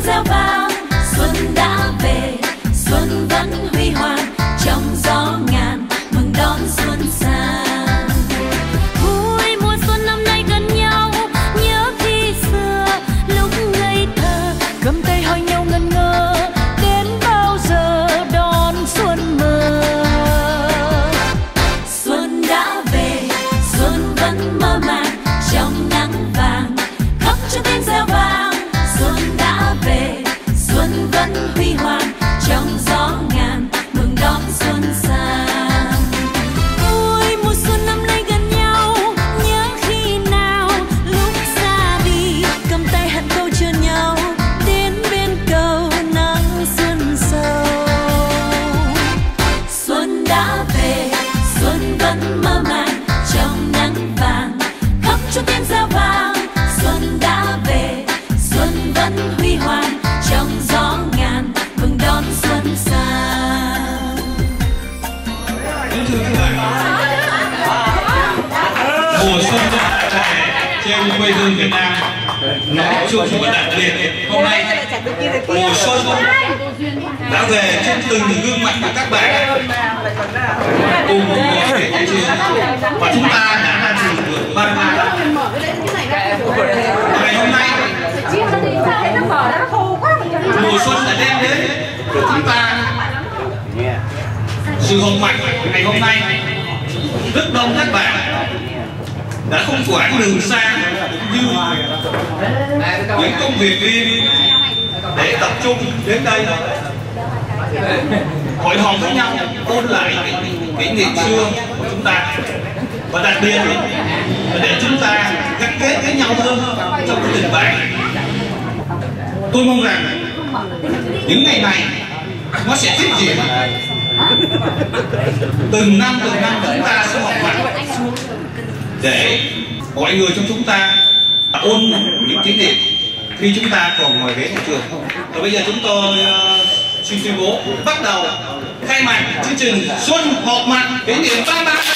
tiếng reo vang. Xuân đã về, xuân vẫn huy hoàng, trong gió ngàn mừng đón xuân sang. Vui mùa xuân năm nay gần nhau, nhớ khi xưa lúc ngây thơ cầm tay hỏi nhau ngẩn ngơ, đến bao giờ đón xuân mơ. Xuân đã về, xuân vẫn mơ màng trong nắng vàng, khóc cho tiếng reo vang. Xuân đã về, xuân vẫn huy hoàng, trong gió ngàn mừng đón xuân sang. Ôi mùa xuân năm nay gần nhau, nhớ khi nào lúc xa đi cầm tay hẹn câu chờ nhau, đến bên cầu nắng xuân sâu. Xuân đã về, xuân vẫn mơ màng trong nắng vàng, khóc cho tiếng reo vang. Xuân đã về, xuân vẫn huy hoàng, trong gió ngàn mừng đón xuân sang. Mùa xuân trên quê hương Việt Nam nó chung và đặc biệt. Hôm nay mùa xuân đã về trên từng gương mặt của các bạn cùng một cái trường và chúng ta đã là trường vượt văn. Ngày hôm nay mùa xuân đã đem đến của chúng ta sự hồng mạnh. Ngày hôm nay rất đông các bạn đã không quãng đường xa như những công việc riêng để tập trung đến đây hội họp với nhau, ôn lại kỷ niệm xưa của chúng ta, và đặc biệt là để chúng ta gắn kết với nhau hơn trong cái tình bạn. Tôi mong rằng những ngày này nó sẽ tiếp diễn, từng năm chúng ta sẽ họp mặt để mọi người trong chúng ta ôn những kỷ niệm khi chúng ta còn ngồi ghế nhà trường. Và bây giờ chúng tôi xin tuyên bố bắt đầu khai mạc chương trình Xuân họp mặt kỷ niệm 33 năm.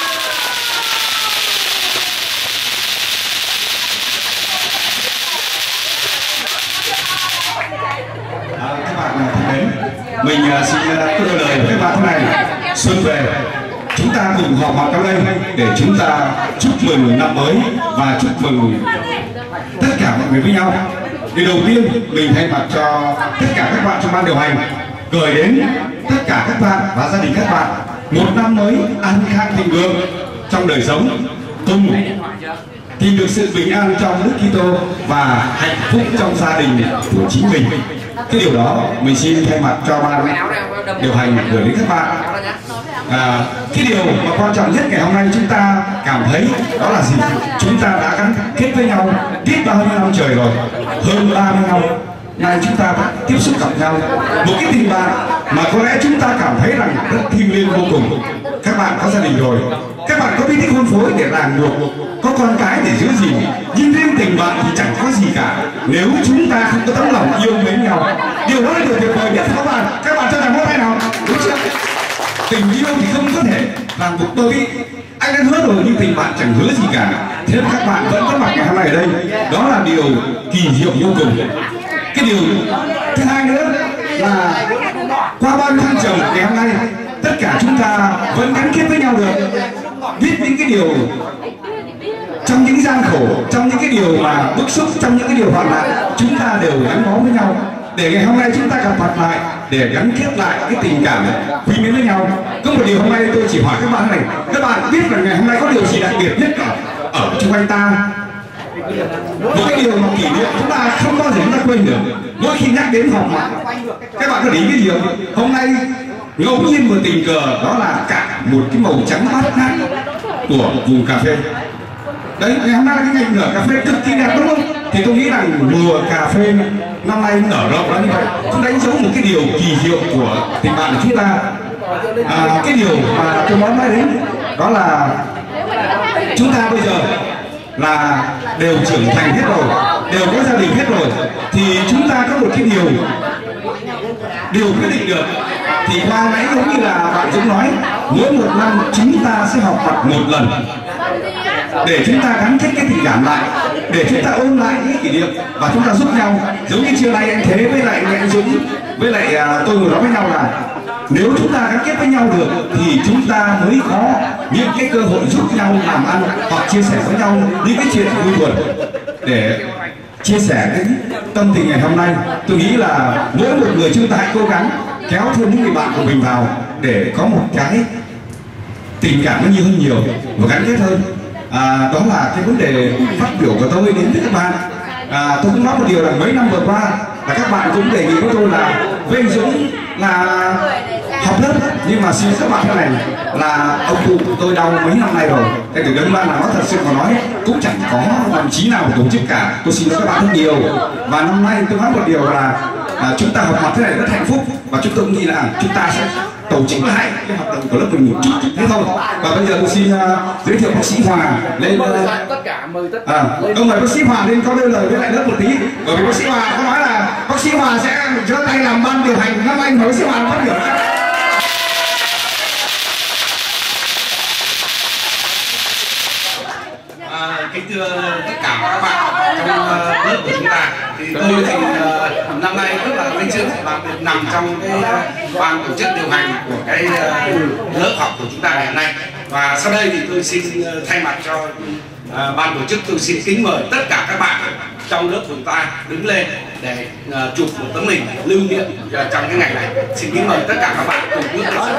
Các bạn thân mến, mình xin có đôi lời với các bạn thế này. Xuân về, chúng ta cùng họp mặt ở đây để chúng ta chúc mừng năm mới và chúc mừng tất cả mọi người với nhau. Điều đầu tiên, mình thay mặt cho tất cả các bạn trong ban điều hành gửi đến tất cả các bạn và gia đình các bạn một năm mới an khang thịnh vượng trong đời sống, cùng tìm được sự bình an trong Đức Kitô và hạnh phúc trong gia đình của chính mình. Cái điều đó mình xin thay mặt cho ban điều hành gửi đến các bạn. Cái điều mà quan trọng nhất ngày hôm nay chúng ta cảm thấy đó là gì? Chúng ta đã gắn kết với nhau biết bao nhiêu năm trời rồi, hơn 30 năm nay chúng ta đã tiếp xúc gặp nhau, một cái tình bạn mà có lẽ chúng ta cảm thấy rằng rất thiêng liêng vô cùng. Các bạn có gia đình rồi, các bạn có biết thích hôn phối để ràng buộc, có con cái để giữ gìn, nhưng riêng tình bạn thì chẳng có gì cả nếu chúng ta không có tấm lòng yêu mến nhau. Điều đó là điều tuyệt vời nhất các bạn. Các bạn cho rằng hôm nay nào, đúng chưa? Tình yêu thì không có thể ràng buộc. Tôi anh đã hứa rồi nhưng tình bạn chẳng hứa gì cả. Thế nên các bạn vẫn có mặt ngày hôm nay ở đây, đó là điều kỳ diệu vô cùng. Cái điều thứ hai nữa là qua bao nhiêu thăng trầm ngày hôm nay, tất cả chúng ta vẫn gắn kết với nhau được, biết những cái điều trong những gian khổ, trong những cái điều mà bức xúc, trong những cái điều hoạn nạn, chúng ta đều gắn bó với nhau để ngày hôm nay chúng ta gặp mặt lại, để gắn kết lại cái tình cảm quý mến với nhau. Có một điều hôm nay tôi chỉ hỏi các bạn này, các bạn biết là ngày hôm nay có điều gì đặc biệt nhất ở chung quanh ta? Một cái điều mà kỷ niệm chúng ta không bao giờ chúng ta quên được. Mỗi khi nhắc đến họp mặt, các bạn có để ý cái điều hôm nay ngẫu nhiên một tình cờ đó là cả một cái màu trắng bát ngát của vùng cà phê. Đấy, ngày hôm nay là cái ngày nở cà phê cực kỳ đẹp đúng không? Thì tôi nghĩ rằng mùa cà phê năm nay nở rộng ra như vậy cũng đánh dấu một cái điều kỳ diệu của tình bạn của chúng ta. Cái điều mà tôi muốn nói đến đó là chúng ta bây giờ là đều trưởng thành hết rồi, đều có gia đình hết rồi, thì chúng ta có một cái điều quyết định được. Thì qua nãy giống như là bạn Dũng nói, mỗi một năm chúng ta sẽ họp mặt một lần để chúng ta gắn kết cái tình cảm lại, để chúng ta ôn lại những kỷ niệm và chúng ta giúp nhau. Giống như trưa nay anh Thế với lại anh Dũng với lại tôi ngồi nói với nhau là nếu chúng ta gắn kết với nhau được thì chúng ta mới có những cái cơ hội giúp nhau làm ăn hoặc chia sẻ với nhau những cái chuyện vui buồn. Để chia sẻ cái tâm tình ngày hôm nay, tôi nghĩ là mỗi một người chúng ta hãy cố gắng kéo thêm những người bạn của mình vào để có một cái tình cảm nó nhiều hơn nhiều và gắn kết hơn. Đó là cái vấn đề phát biểu của tôi đến với các bạn. Tôi cũng nói một điều là mấy năm vừa qua là các bạn cũng đề nghị với tôi là với anh Dũng là học lớp, nhưng mà xin các bạn thế này là ông cụ của tôi đau mấy năm nay rồi, thế từ đơn ban là nói thật sự mà nói cũng chẳng có đồng chí nào tổ chức cả. Tôi xin các bạn rất nhiều, và năm nay tôi nói một điều là chúng ta học mặt thế này rất hạnh phúc, và chúng tôi cũng nghĩ là chúng ta sẽ tổ chức lại cái hoạt động của lớp mình một chút thế thôi. Và bây giờ tôi xin giới thiệu bác sĩ Hòa lên. Ông mời bác sĩ Hòa lên có đôi lời với lại lớp một tí, bởi vì bác sĩ Hòa có nói là bác sĩ Hòa sẽ giơ tay làm ban điều hành năm anh, mời bác sĩ Hòa phát biểu. Kính thưa tất cả các bạn trong lớp của chúng ta, thì tôi thì năm nay rất là vinh dự và được nằm trong cái ban tổ chức điều hành của cái lớp học của chúng ta ngày hôm nay. Và sau đây thì tôi xin thay mặt cho ban tổ chức, tôi xin kính mời tất cả các bạn trong lớp của chúng ta đứng lên để chụp một tấm hình lưu niệm trong cái ngày này. Xin kính mời tất cả các bạn cùng bước lên.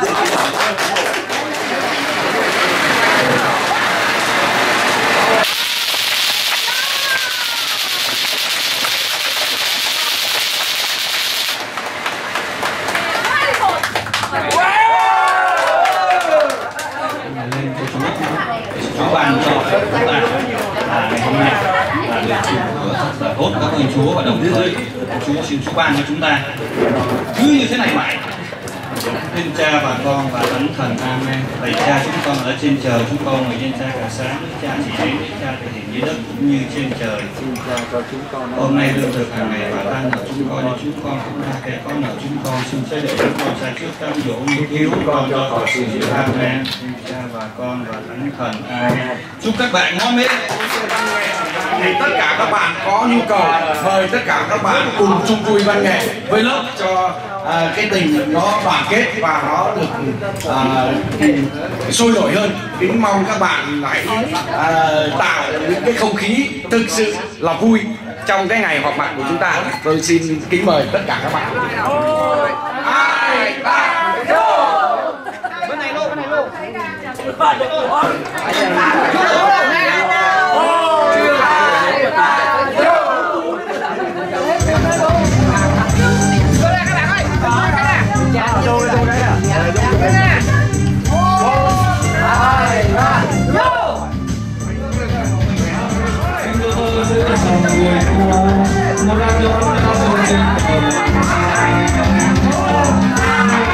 Chúa ban cho chúng ta ngày hôm nay là lời chúc rất là tốt. Cảm ơn Chúa, và đồng thời Chúa xin Chúa ban cho chúng ta cứ như thế này mãi. Thiên Cha và Con và Thánh Thần. Amen. Lạy Cha chúng con ở trên trời, chúng con ngợi danh Cha cả sáng. Đức Cha chỉ đến, Đức Cha thực hiện dưới đất cũng như trên trời. Hôm nay lương thực hàng ngày và tha nợ chúng con như chúng con cũng tha kẻ có nợ chúng con. Xin chớ để chúng con sai trước cám dỗ, nhưng cứu con cho tội sự dữ. Amen. Thiên Cha và Con và Thánh Thần. Amen. Chúc các bạn ngon miệng. Thì tất cả các bạn có nhu cầu mời tất cả các bạn cùng chung vui văn nghệ với lớp cho cái tình nó đoàn kết và nó được sôi nổi hơn. Kính mong các bạn hãy tạo những cái không khí thực sự là vui trong cái ngày họp mặt của chúng ta. Tôi xin kính mời tất cả các bạn. 2, 3, vô! Bên này luôn, bên này luôn.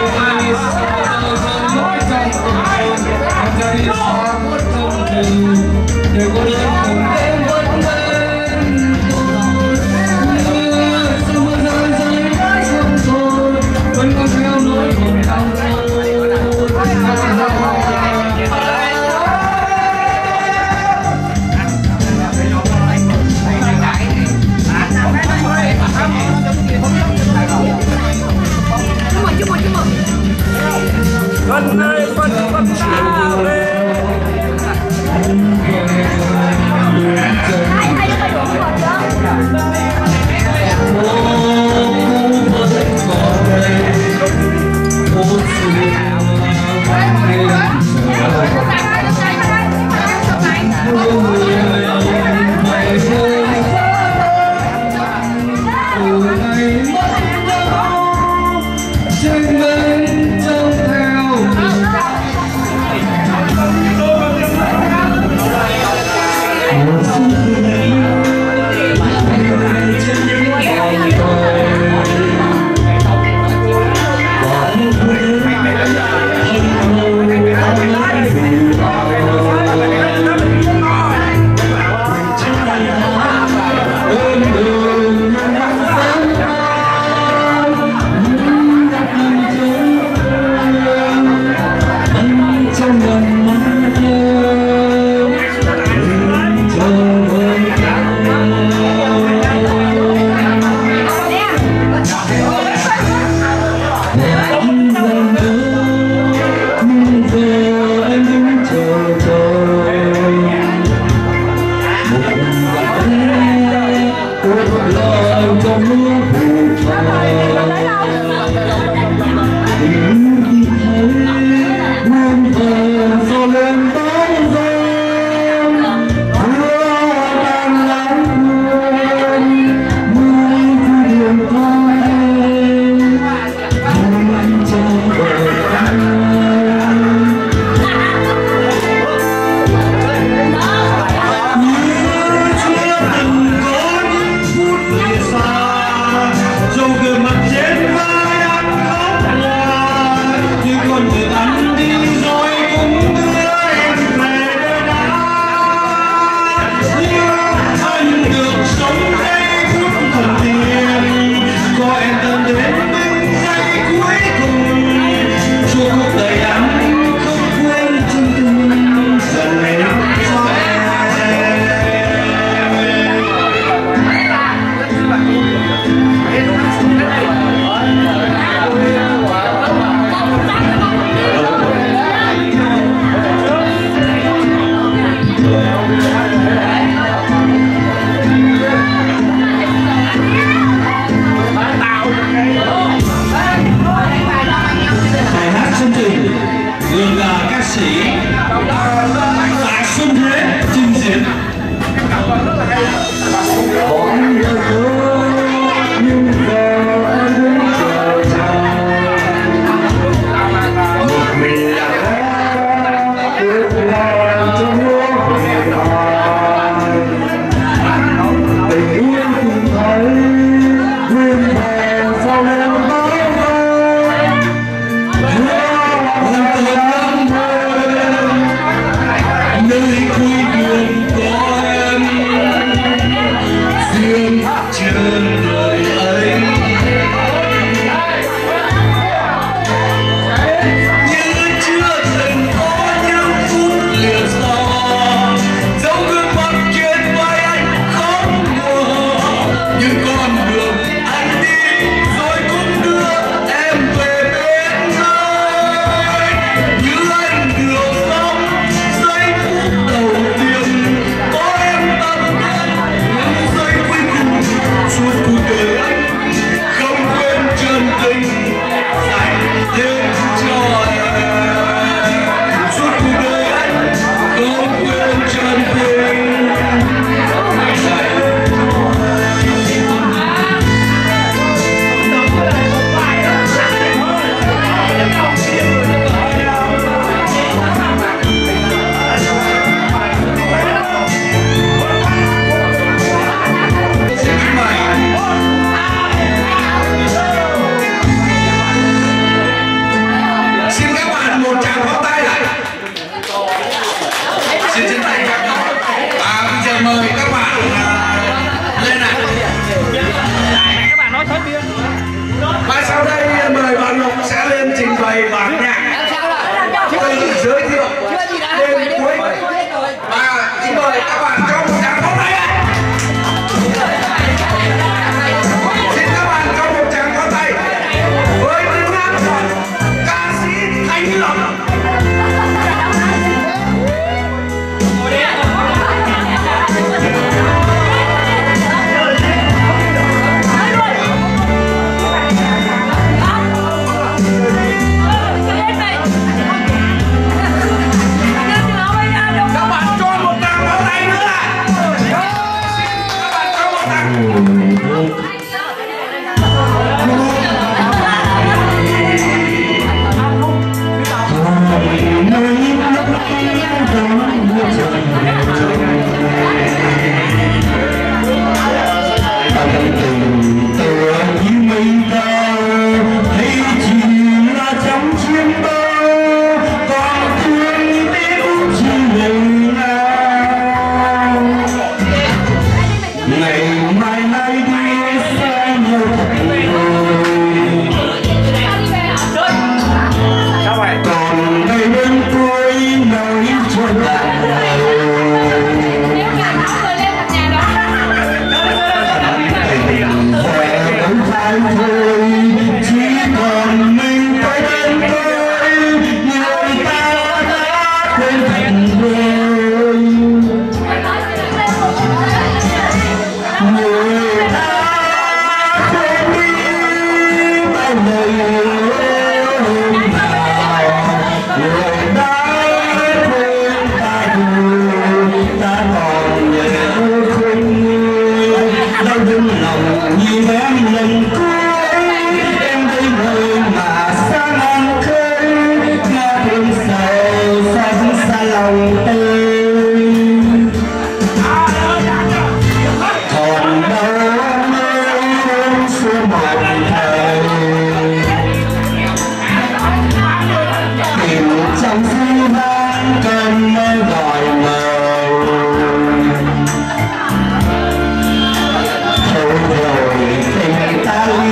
Hãy subscribe cho kênh Ghiền Mì Gõ để không bỏ lỡ những video hấp dẫn. thương người ấy. Như chưa từng có những phút liền gió, dấu gương mặt trên vai anh không mùa, những con đường anh đi rồi cũng đưa em về bên nơi. Như anh được sống giây phút đầu tiên có em tâm đắc, những giây cuối cùng suốt cuộc đời anh không quên chân tình dành thêm cho em. Suốt cuộc đời anh không quên chân tình dành. Xin các bạn một tràng pháo tay lại. Xin chân thành các bạn. Và bây giờ mời các bạn lên ạ. Các bạn nói thôi đi. Và sau đây mời bạn Lục sẽ lên trình bày bản nhạc tự giới thiệu đến cuối. Và xin mời các bạn cho một tràng pháo tay ạ. Xin các bạn cho một tràng pháo tay với tiếng hát ca sĩ Thanh Lâm. Các bạn cho một tràng pháo tay nữa ạ. Các bạn cho một tràng. Ta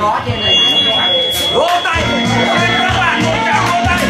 có trên này. Vỗ tay các bạn, một tràng vỗ tay.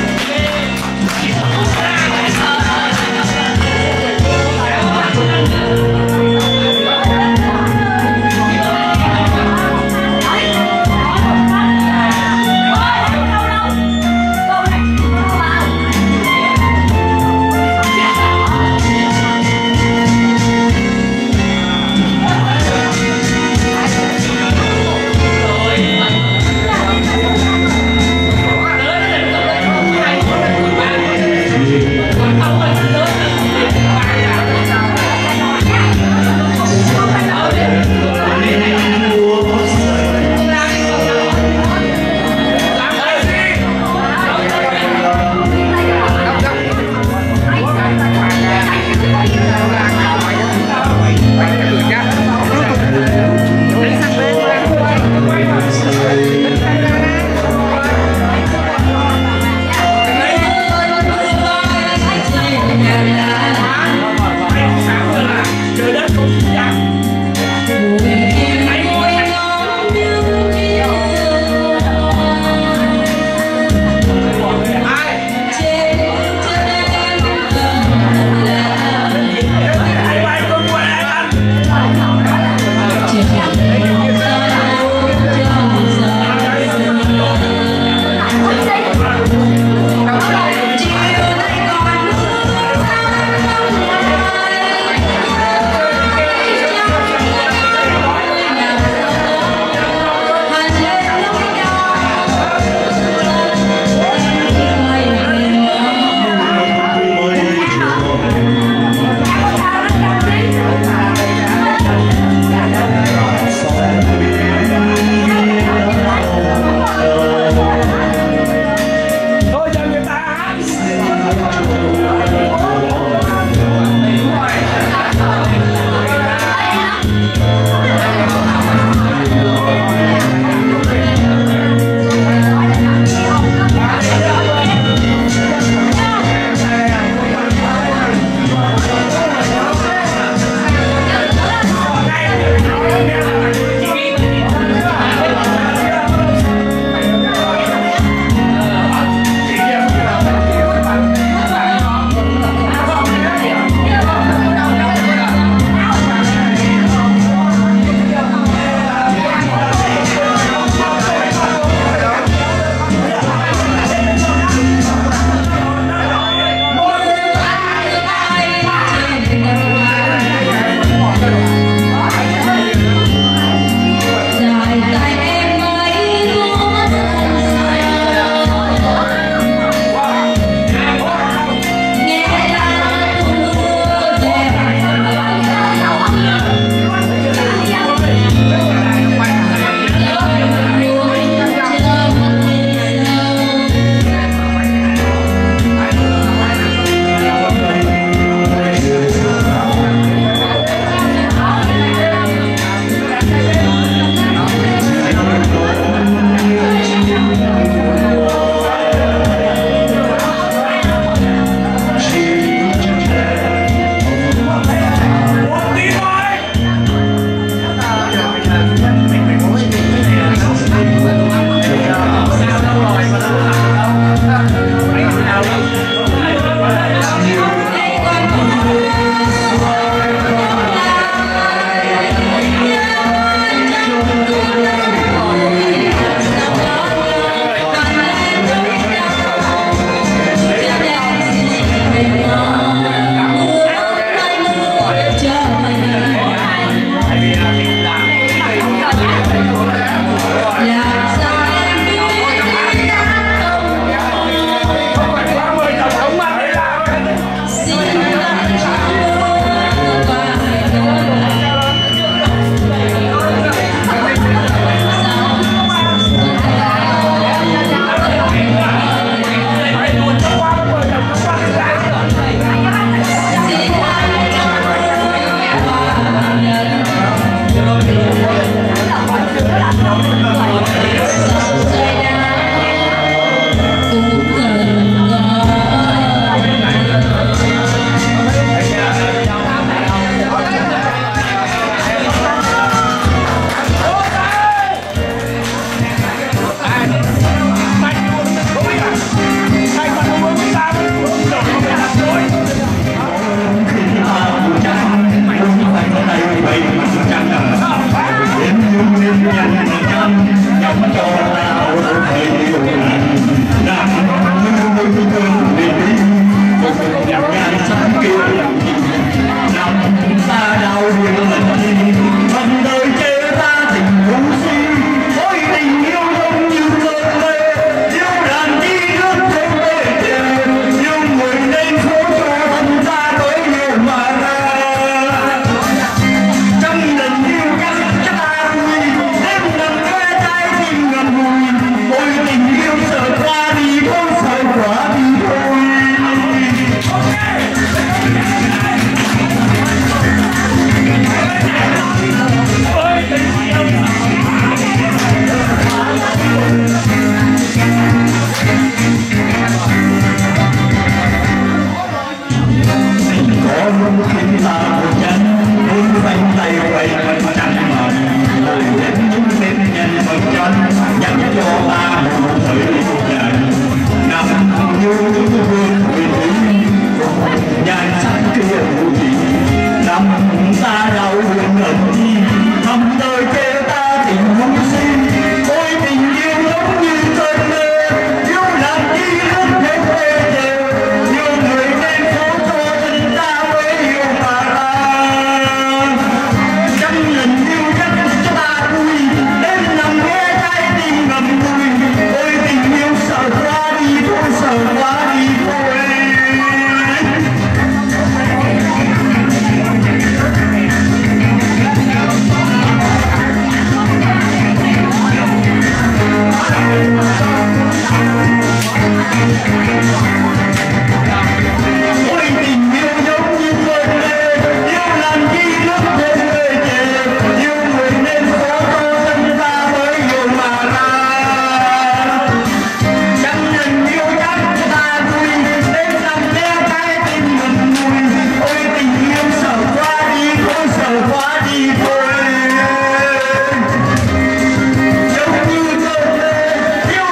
Yêu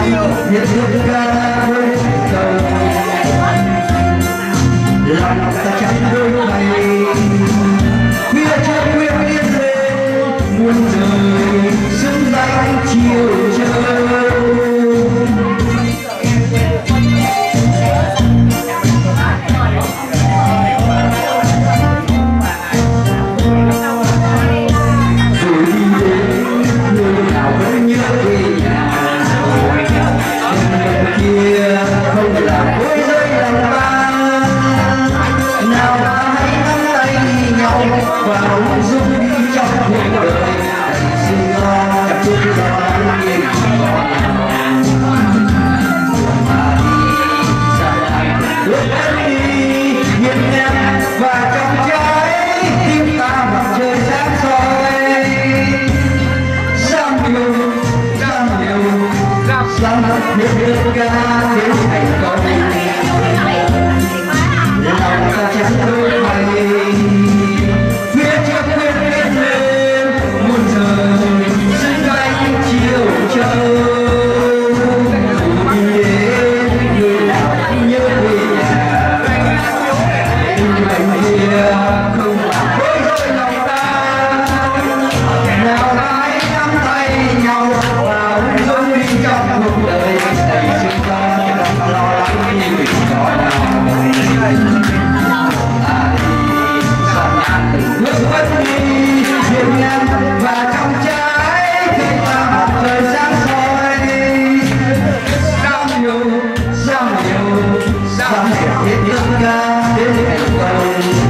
Biết thương ca với cầu lòng ta chẳng đôi mày khuya chưa khuya biết lên muôn đời xứng danh chiều trời. Vào dung đi trong cuộc đời xin lo chặt chút lo lắng nghiêng bước đi nhìn em và trong trái tim ta mặt trời sáng soi dám yêu dám biết được ca đến thành công lòng ta chẳng đôi mày và trong trái tim ta mặt trời sáng soi dám yêu dám biết tất cả đến thành công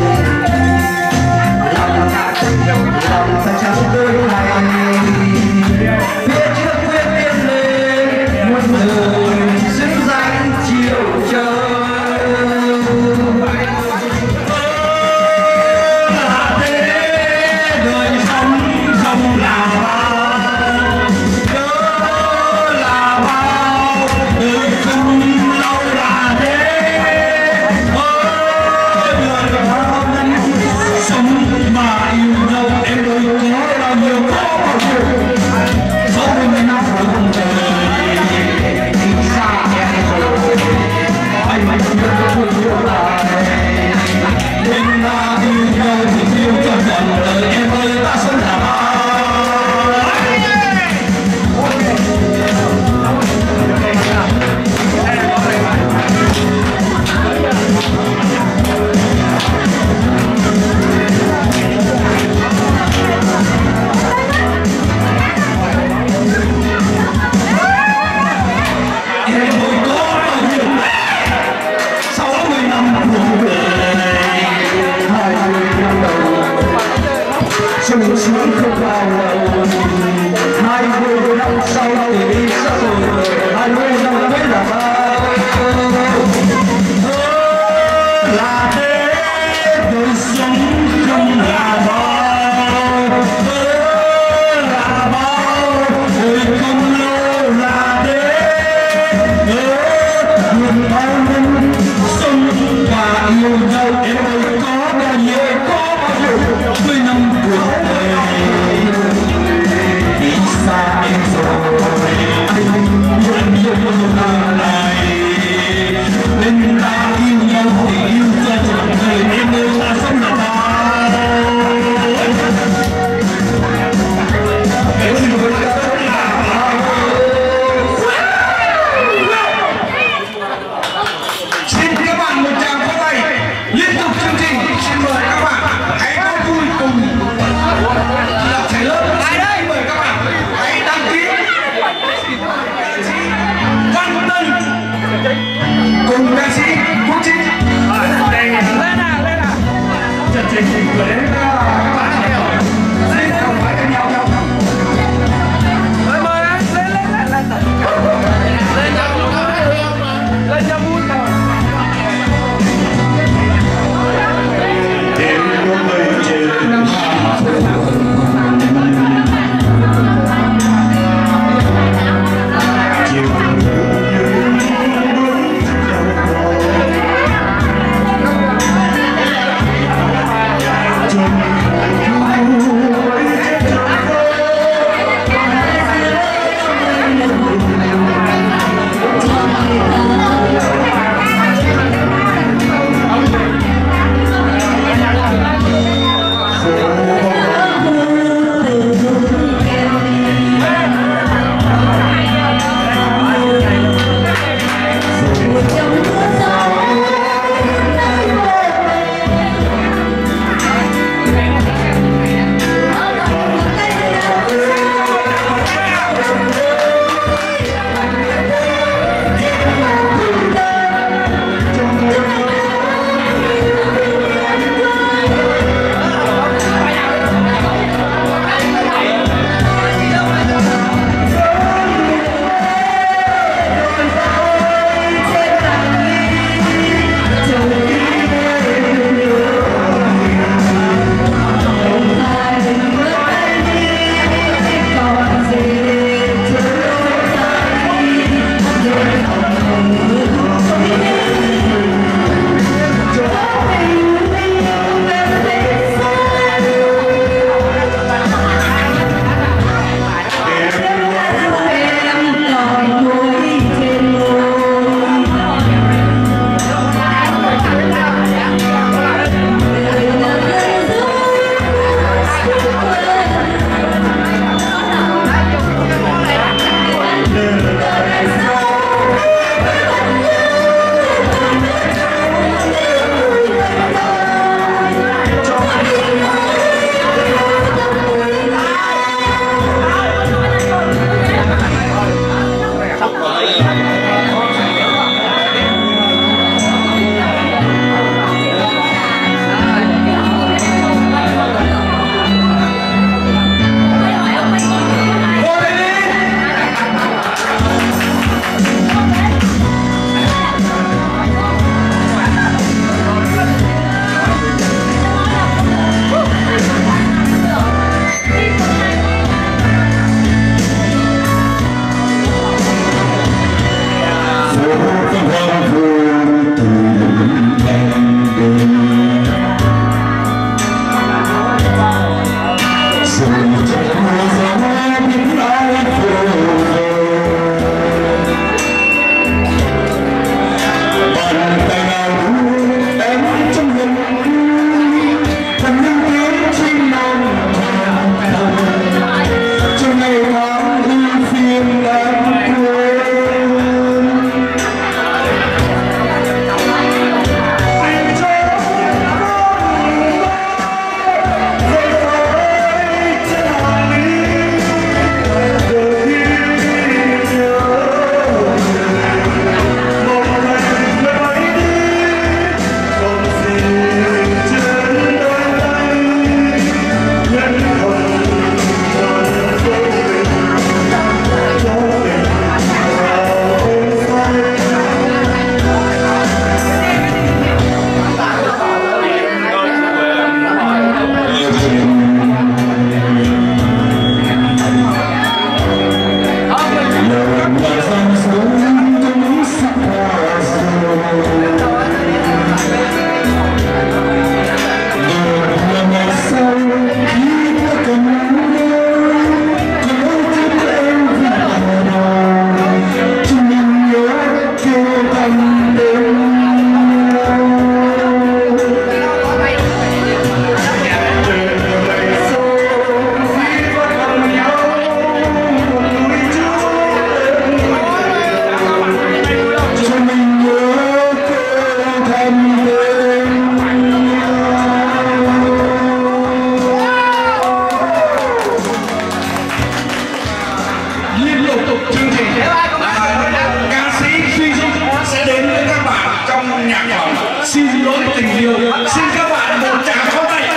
lòng ta chẳng đôi này phía trước quyết tiến lên muôn đời xứng danh chiều trời. Mình xuống không bao lâu 20 năm sau thì đi xa rồi 20 năm mới là bao là thế đời sống không là bao là bao đời không lâu là thế nguyện bao năm sống và yêu nhau em ơi có bao nhiêu có bao nhiêu 10 năm cuộc đời đi xa em rồi anh luôn luôn lại nên ta yêu nhau thì yêu cho trọn đời em ơi ta sống là xin các bạn một tràng pháo tay liên tục chương trình. Xin mời các bạn hãy có vui cùng tập thể lớp. Ai đây? Mời các bạn hãy đăng ký Văn Tân cùng ca sĩ Quốc Trinh. Lên nào chương trình của đến các bạn xin không phải với nhau đâu. Mời anh lên cho vui nào. Đêm có mây trên Hà chiều như xin lỗi tình yêu. Xin các bạn một tràng pháo tay.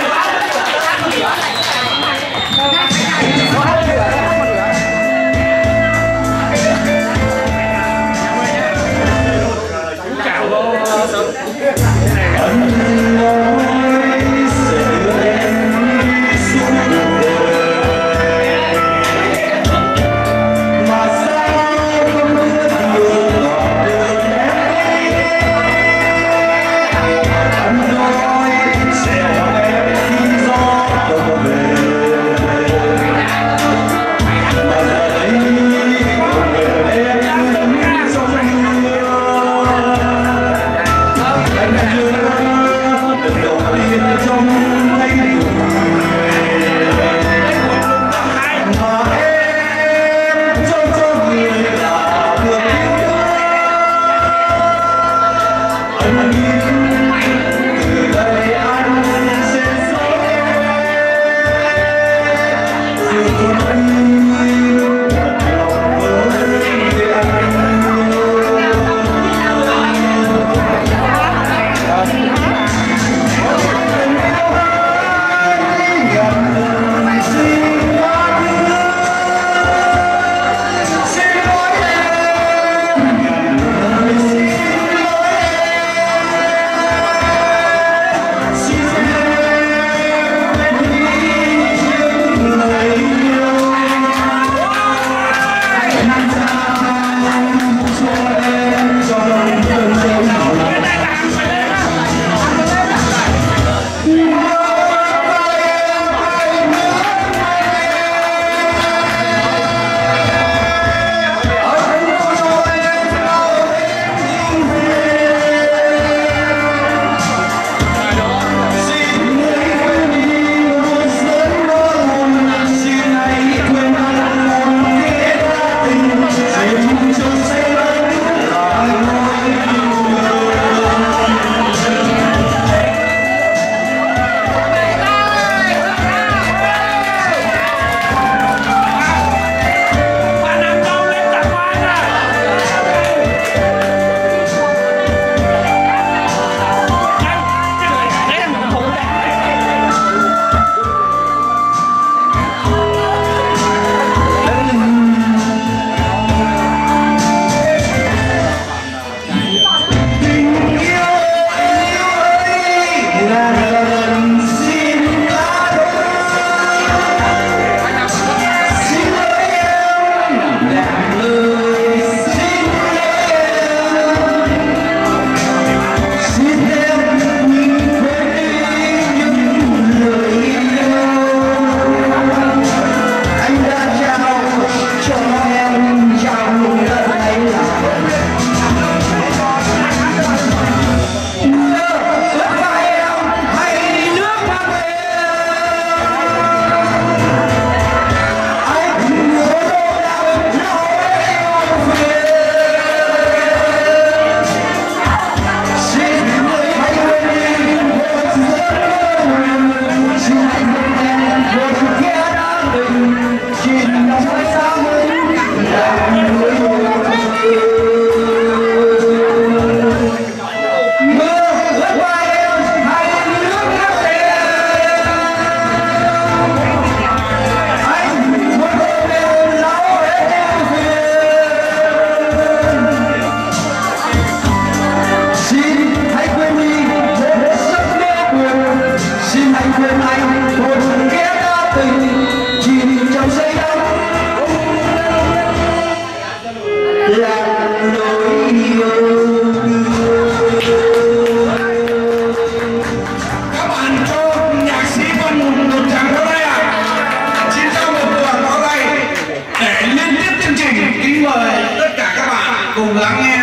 cùng lắng nghe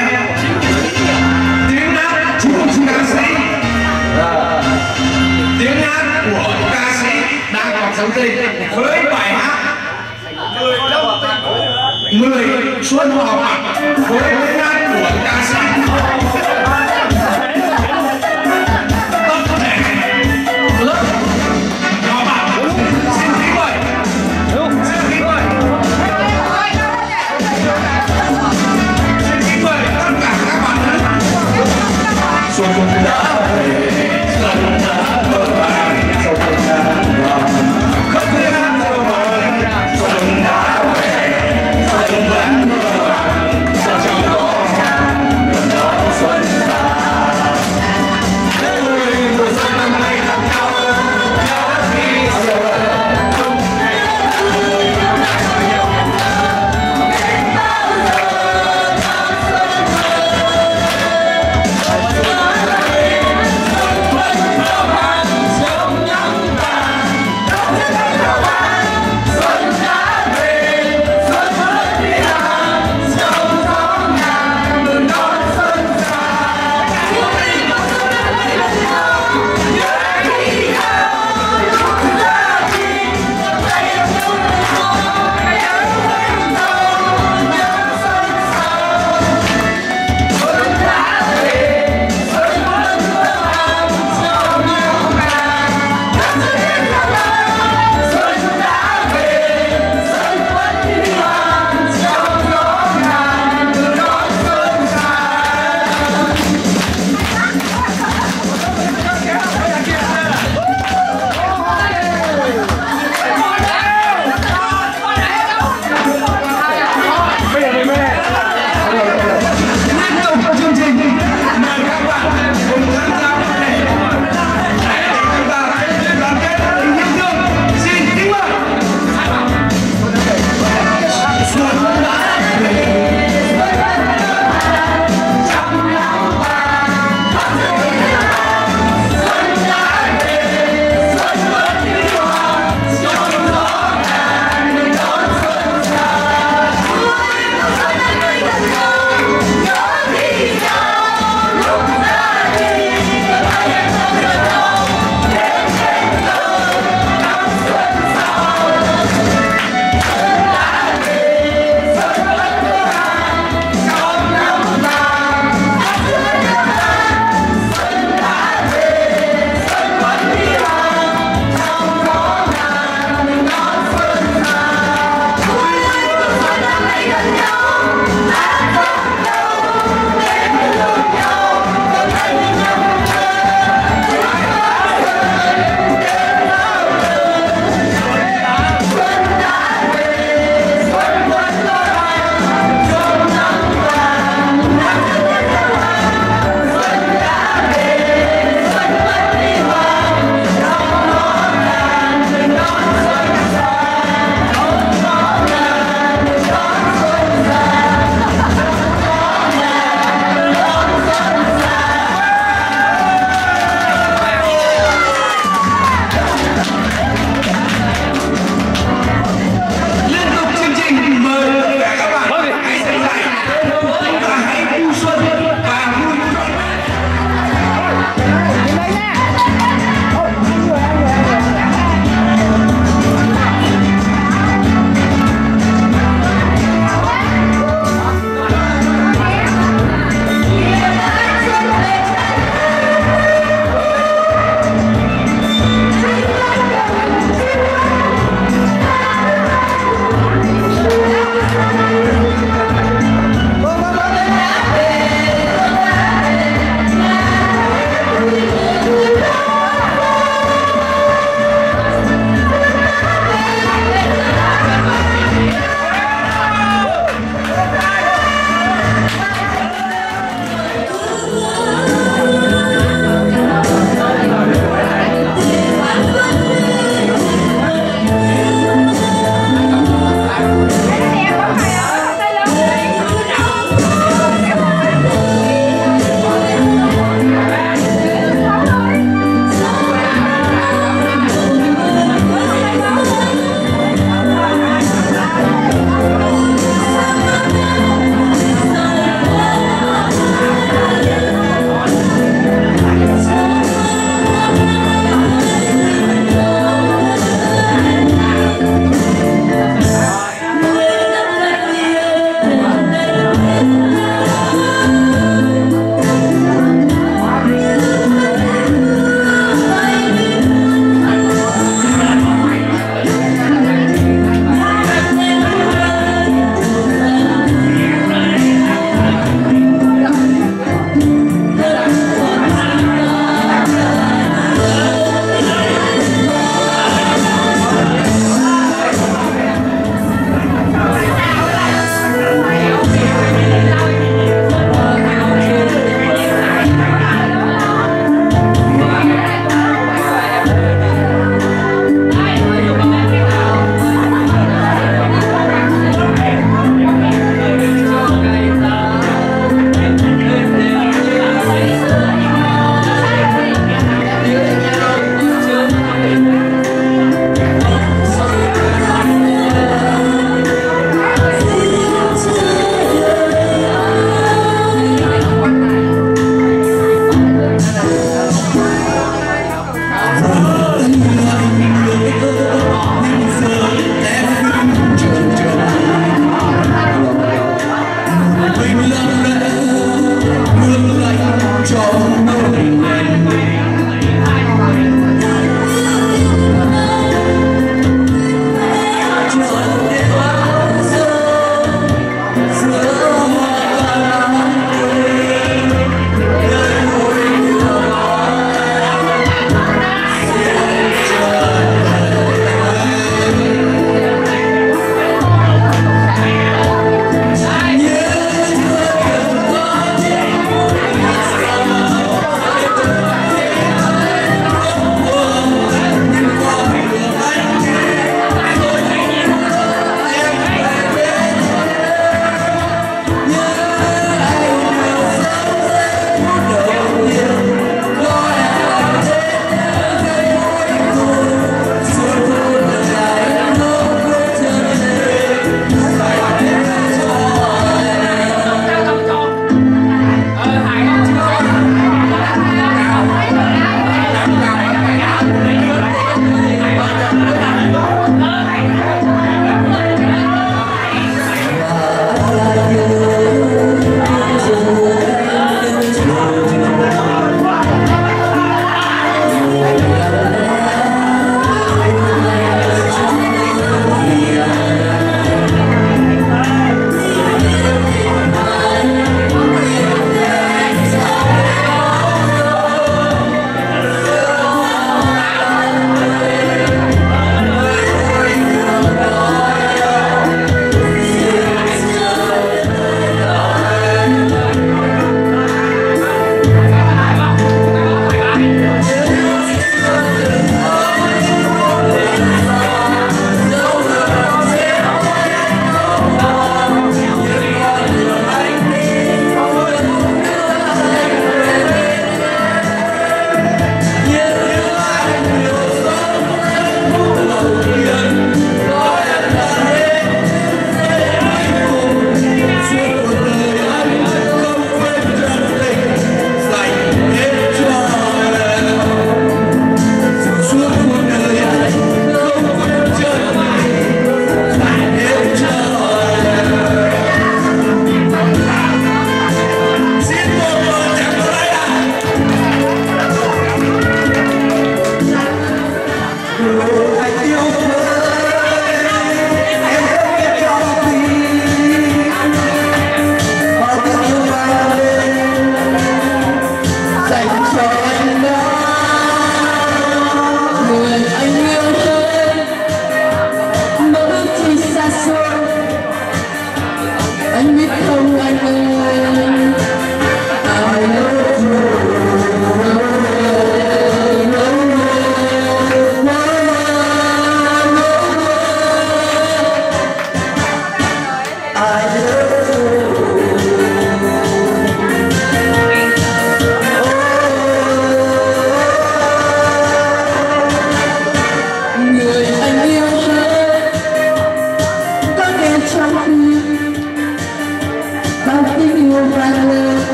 tiếng hát của ca sĩ, tiếng hát của ca sĩ đang còn sống tinh với bài hát Người Xuân Hòa Mặt với tiếng hát của ca sĩ Xuân đã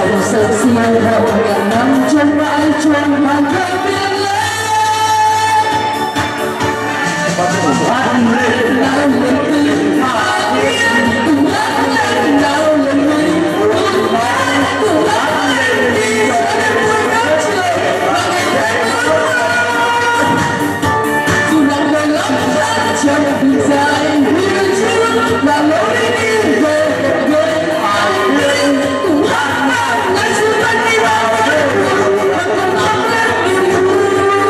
dòng sông si hồng ngàn năm trong mãi trong hàng thơ biên lên lên nào lên tim mà từng hát lên nào lên mình từng hát lên đi sẽ vui ngất trời dù nắng đời lắm trong vì dài như trước là lối đi về người ai lên cùng hát ngày xưa vẫn đi vào vẫn còn thắp lên niềm vui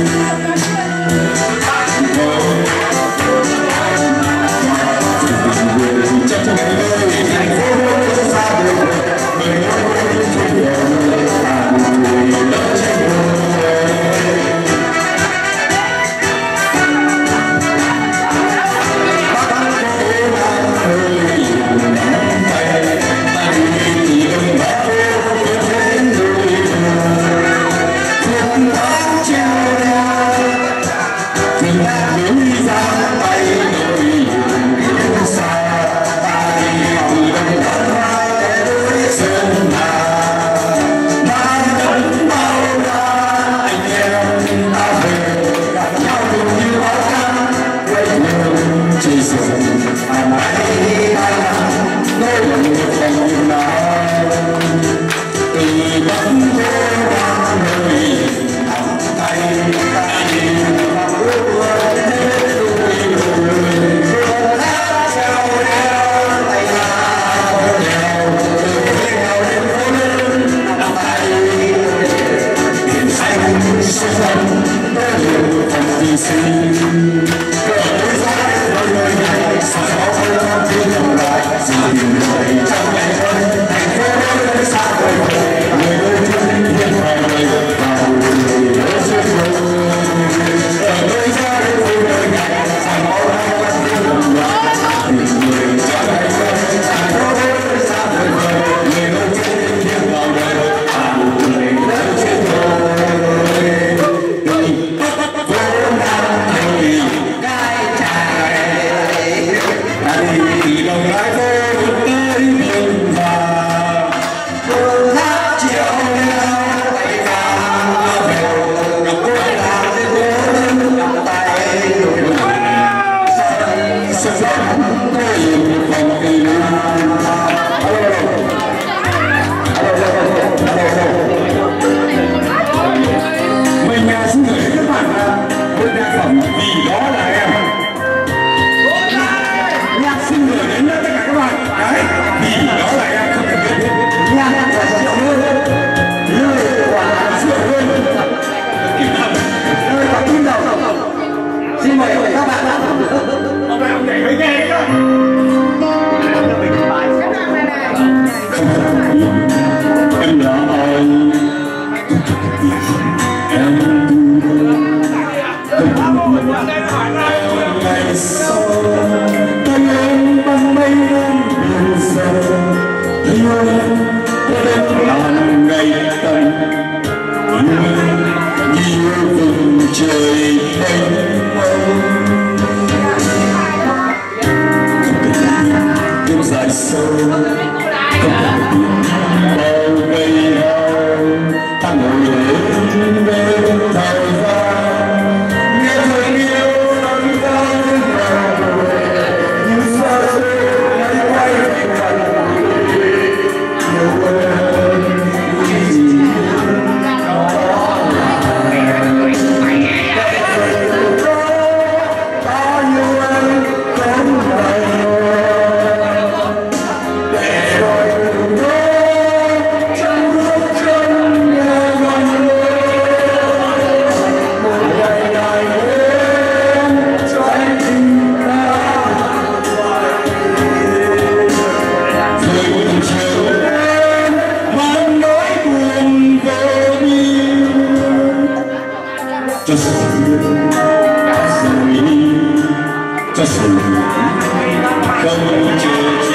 Cho sự không chờ